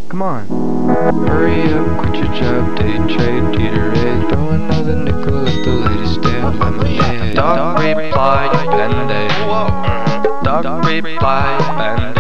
Come on. Hurry up, quit your job, day trade, Gatorade, throw another nickel at the latest damn lemonade. Dog replied, bandaid. Dog replied, bandaid.